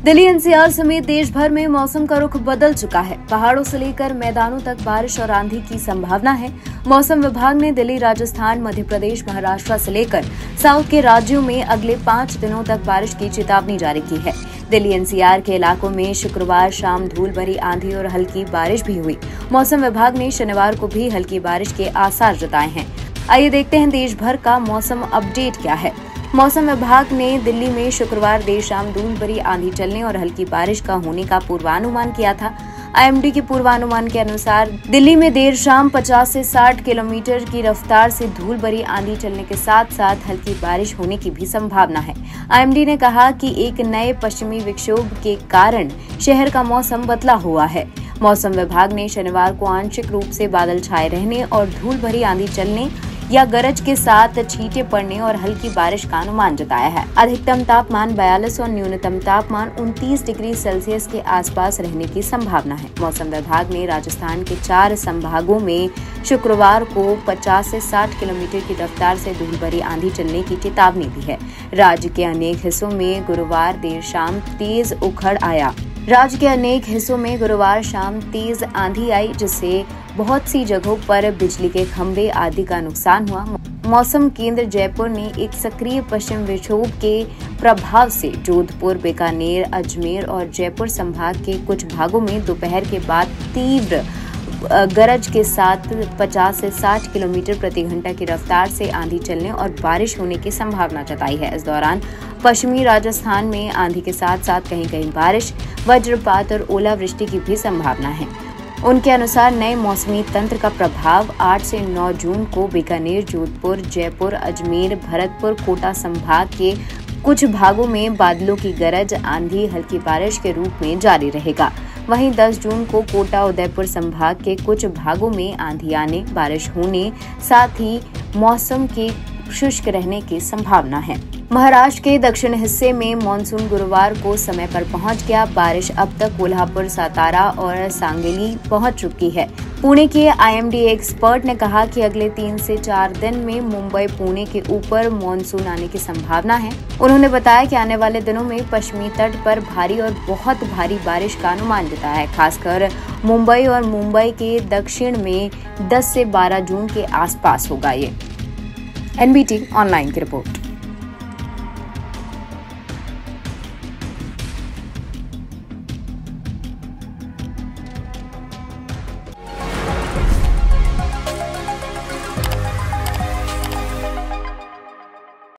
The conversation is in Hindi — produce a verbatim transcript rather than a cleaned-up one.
दिल्ली एनसीआर समेत देश भर में मौसम का रुख बदल चुका है। पहाड़ों से लेकर मैदानों तक बारिश और आंधी की संभावना है। मौसम विभाग ने दिल्ली, राजस्थान, मध्य प्रदेश, महाराष्ट्र से लेकर साउथ के राज्यों में अगले पाँच दिनों तक बारिश की चेतावनी जारी की है। दिल्ली एनसीआर के इलाकों में शुक्रवार शाम धूल भरी आंधी और हल्की बारिश भी हुई। मौसम विभाग ने शनिवार को भी हल्की बारिश के आसार जताए हैं। आइए देखते हैं देश भर का मौसम अपडेट क्या है। मौसम विभाग ने दिल्ली में शुक्रवार देर शाम धूल भरी आंधी चलने और हल्की बारिश का होने का पूर्वानुमान किया था। आईएमडी के पूर्वानुमान के अनुसार दिल्ली में देर शाम पचास से साठ किलोमीटर की रफ्तार से धूल भरी आंधी चलने के साथ साथ हल्की बारिश होने की भी संभावना है। आईएमडी ने कहा कि एक नए पश्चिमी विक्षोभ के कारण शहर का मौसम बदला हुआ है। मौसम विभाग ने शनिवार को आंशिक रूप से बादल छाए रहने और धूल भरी आंधी चलने या गरज के साथ छींटे पड़ने और हल्की बारिश का अनुमान जताया है। अधिकतम तापमान बयालीस और न्यूनतम तापमान उनतीस डिग्री सेल्सियस के आसपास रहने की संभावना है। मौसम विभाग ने राजस्थान के चार संभागों में शुक्रवार को पचास से साठ किलोमीटर की रफ्तार से धूल भरी आंधी चलने की चेतावनी दी है। राज्य के अनेक हिस्सों में गुरुवार देर शाम तेज उखड़ आया राज्य के अनेक हिस्सों में गुरुवार शाम तेज आंधी आई, जिससे बहुत सी जगहों पर बिजली के खंभे आदि का नुकसान हुआ। मौसम केंद्र जयपुर ने एक सक्रिय पश्चिम विक्षोभ के प्रभाव से जोधपुर, बीकानेर, अजमेर और जयपुर संभाग के कुछ भागों में दोपहर के बाद तीव्र गरज के साथ पचास से साठ किलोमीटर प्रति घंटा की रफ्तार से आंधी चलने और बारिश होने की संभावना जताई है। इस दौरान पश्चिमी राजस्थान में आंधी के साथ साथ कहीं कहीं बारिश, वज्रपात और ओलावृष्टि की भी संभावना है। उनके अनुसार नए मौसमी तंत्र का प्रभाव आठ से नौ जून को बीकानेर, जोधपुर, जयपुर, अजमेर, भरतपुर, कोटा संभाग के कुछ भागों में बादलों की गरज, आंधी, हल्की बारिश के रूप में जारी रहेगा। वहीं दस जून को कोटा, उदयपुर संभाग के कुछ भागों में आंधी आने, बारिश होने, साथ ही मौसम के शुष्क रहने की संभावना है। महाराष्ट्र के दक्षिण हिस्से में मानसून गुरुवार को समय पर पहुंच गया। बारिश अब तक कोल्हापुर, सातारा और सांगली पहुंच चुकी है। पुणे के आईएमडी एक्सपर्ट ने कहा कि अगले तीन से चार दिन में मुंबई, पुणे के ऊपर मानसून आने की संभावना है। उन्होंने बताया कि आने वाले दिनों में पश्चिमी तट पर भारी और बहुत भारी बारिश का अनुमान जताया है। खासकर मुंबई और मुंबई के दक्षिण में दस से बारह जून के आसपास होगा ये। एनबीटी ऑनलाइन की रिपोर्ट।